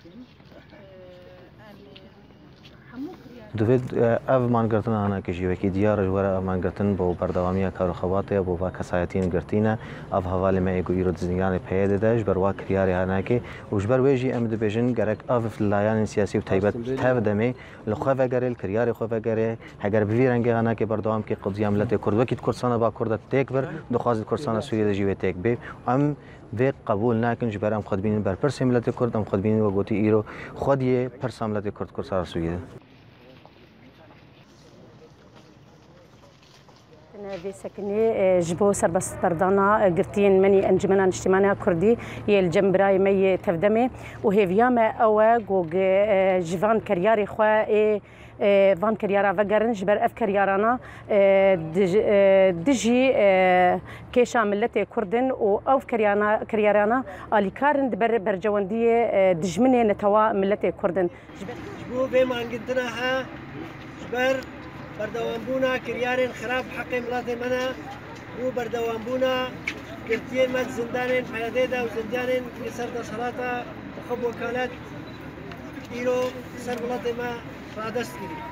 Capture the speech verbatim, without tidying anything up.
دوید اف مان گرتن آنها کشی وکی دیار جوار مان گرتن با بردوامی کار خواته با با کسایتین گرتینه اف حوالی ما ایگو ایرو زنیان پیاده داش بروا کریاری آنها کی وش بر ویجی امد بیشن گرک اف لایان سیاسی و تایبت تاب دمی لخواه وگره کریاری خواه وگره هگر بفیرنگ آنها کی بردوام کی قضیه ملت کرد وکیت کردستان با کرد تک بر دخواست کردستان سوریه جیوه تک بی ام و قبول نکن جبر ام خود بین بر پرس ملت کرد ام خود بین و گوتی ایرو خودیه پرس ملت کرد کردستان سوریه في سكني جبو سربس بردانا قرتين مني انجمنا اجتماعنا كردي هي الجنبراي مي تفدمي وهي فياما اوغ وغ جفان كرياري خوا فان كريارا فقرن جبر اف كريارانا دجي كيشا ملتي كردن و اوف كريانا كريارانا الي كارن دبر برجوانديه دجمني نتوا ملتي كردن جبو بما قدناها جبر بردوامبونا كريارين خراب حق ملات منا و بردوامبونا كرتين مال زندانين حياديدا وزندانين يسر دسراتا وخب وكالات إيرو سر ملات ما رادستي